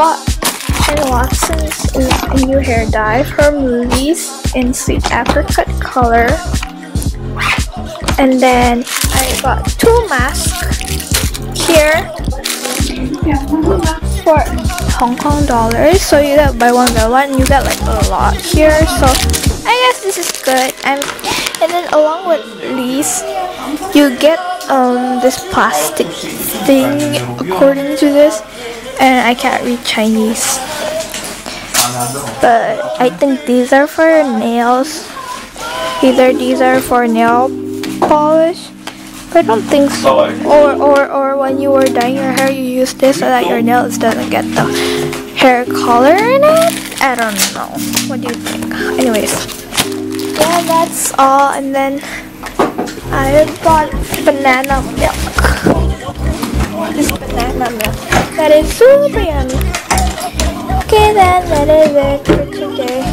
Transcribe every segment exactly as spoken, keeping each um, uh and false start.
bought Shane Watson's new hair dye from Movies in Sweet Apricot color. And then I got two masks here for Hong Kong dollars. So you get buy one get one, you get like a lot here. So I guess this is good. And and then along with these, you get um this plastic thing according to this. And I can't read Chinese, but I think these are for nails. Either these are for nail polish, but I don't think so. Or or or when you were dyeing your hair, you use this so that your nails doesn't get the hair color in it. I don't know. What do you think? Anyways, yeah, that's all. And then I bought banana milk. This banana milk that is super yummy. Okay, then that is it for today.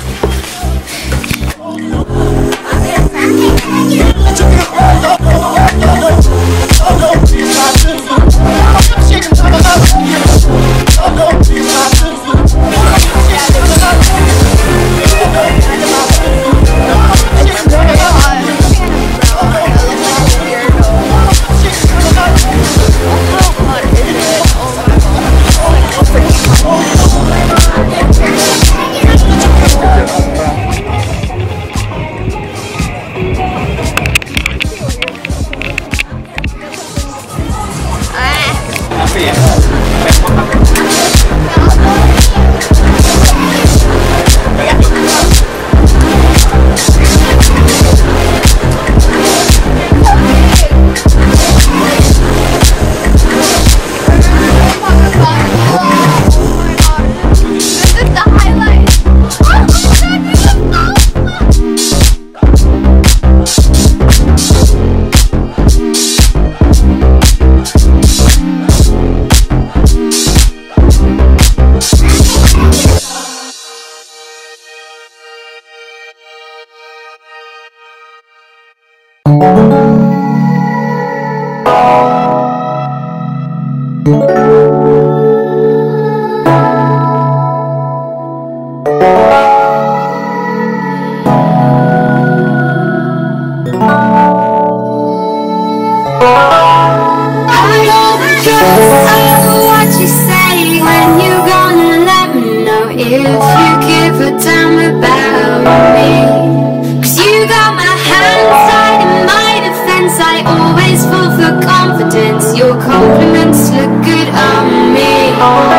Your compliments look good on me.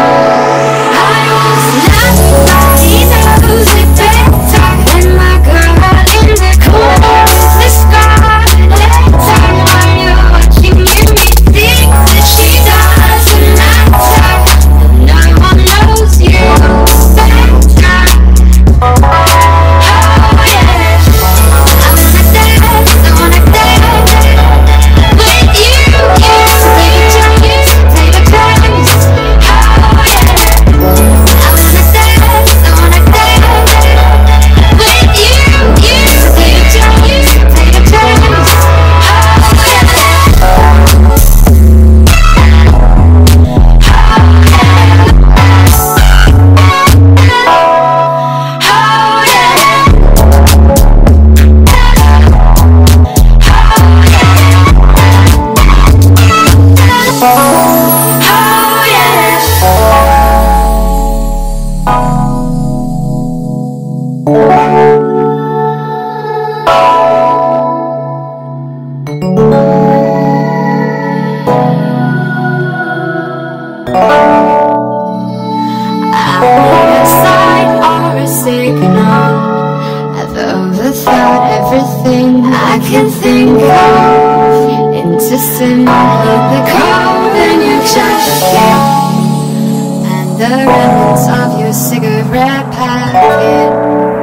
I was not knows it better than my girl in the corner of the sky. Later when you're watching me, me think that she doesn't matter. No one knows you better. Oh yeah, I wanna dance, I wanna dance with you. Everything I can think of into sin, the cold in your jacket and the remnants of your cigarette packet.